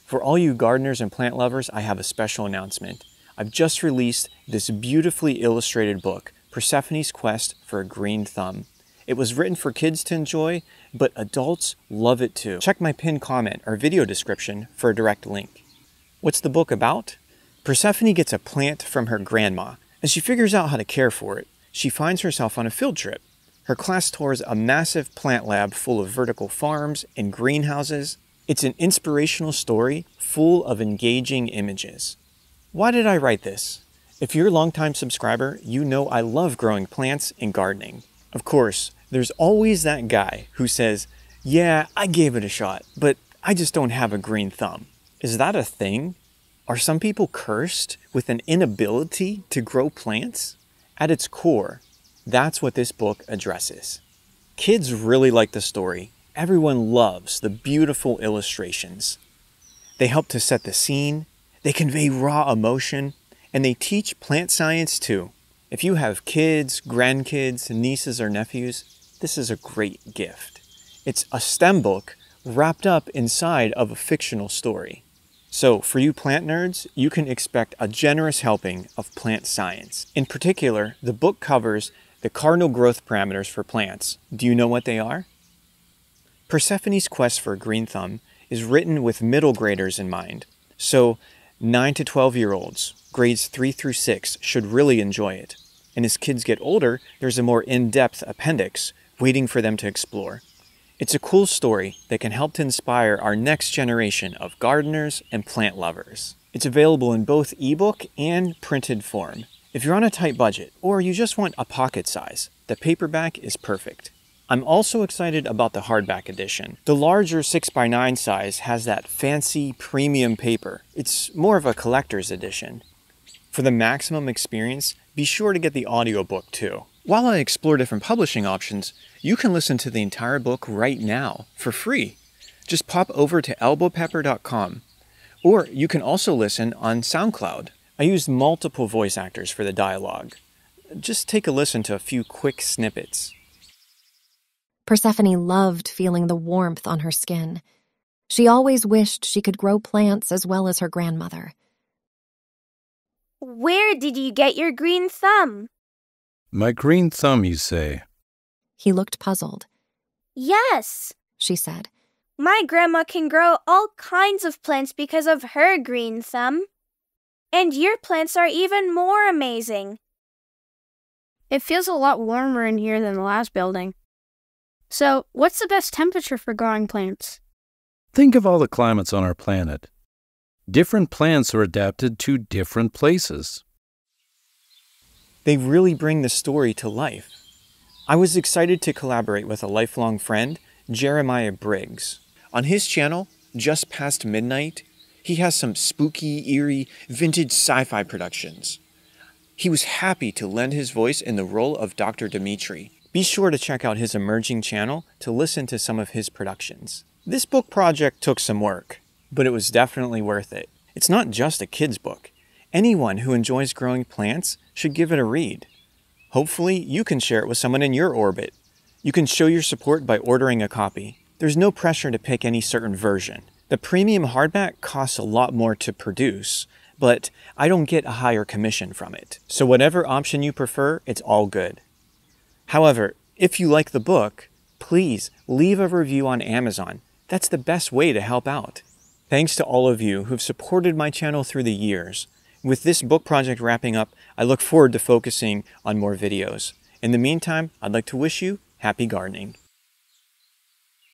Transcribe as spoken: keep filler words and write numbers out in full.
For all you gardeners and plant lovers, I have a special announcement. I've just released this beautifully illustrated book, Persephone's Quest for a Green Thumb. It was written for kids to enjoy, but adults love it too. Check my pinned comment or video description for a direct link. What's the book about? Persephone gets a plant from her grandma. As she figures out how to care for it, she finds herself on a field trip. Her class tours a massive plant lab full of vertical farms and greenhouses. It's an inspirational story full of engaging images. Why did I write this? If you're a longtime subscriber, you know I love growing plants and gardening. Of course, there's always that guy who says, yeah, I gave it a shot, but I just don't have a green thumb. Is that a thing? Are some people cursed with an inability to grow plants? At its core, that's what this book addresses. Kids really like the story. Everyone loves the beautiful illustrations. They help to set the scene, they convey raw emotion, and they teach plant science too. If you have kids, grandkids, nieces, or nephews, this is a great gift. It's a STEM book wrapped up inside of a fictional story. So for you plant nerds, you can expect a generous helping of plant science. In particular, the book covers the cardinal growth parameters for plants. Do you know what they are? Persephone's Quest for a Green Thumb is written with middle graders in mind. So nine to twelve year olds, grades three through six, should really enjoy it. And as kids get older, there's a more in-depth appendix waiting for them to explore. It's a cool story that can help to inspire our next generation of gardeners and plant lovers. It's available in both ebook and printed form. If you're on a tight budget, or you just want a pocket size, the paperback is perfect. I'm also excited about the hardback edition. The larger six by nine size has that fancy premium paper. It's more of a collector's edition. For the maximum experience, be sure to get the audiobook too. While I explore different publishing options, you can listen to the entire book right now for free. Just pop over to albo pepper dot com. Or you can also listen on SoundCloud. I used multiple voice actors for the dialogue. Just take a listen to a few quick snippets. Persephone loved feeling the warmth on her skin. She always wished she could grow plants as well as her grandmother. Where did you get your green thumb? My green thumb, you say? He looked puzzled. Yes, she said. My grandma can grow all kinds of plants because of her green thumb. And your plants are even more amazing. It feels a lot warmer in here than the last building. So, what's the best temperature for growing plants? Think of all the climates on our planet. Different plants are adapted to different places. They really bring the story to life. I was excited to collaborate with a lifelong friend, Jeremiah Briggs. On his channel, Just Past Midnight, he has some spooky, eerie, vintage sci-fi productions. He was happy to lend his voice in the role of Doctor Demitri. Be sure to check out his emerging channel to listen to some of his productions. This book project took some work, but it was definitely worth it. It's not just a kid's book. Anyone who enjoys growing plants should give it a read. Hopefully, you can share it with someone in your orbit. You can show your support by ordering a copy. There's no pressure to pick any certain version. The premium hardback costs a lot more to produce, but I don't get a higher commission from it. So whatever option you prefer, it's all good. However, if you like the book, please leave a review on Amazon. That's the best way to help out. Thanks to all of you who've supported my channel through the years. With this book project wrapping up, I look forward to focusing on more videos. In the meantime, I'd like to wish you happy gardening.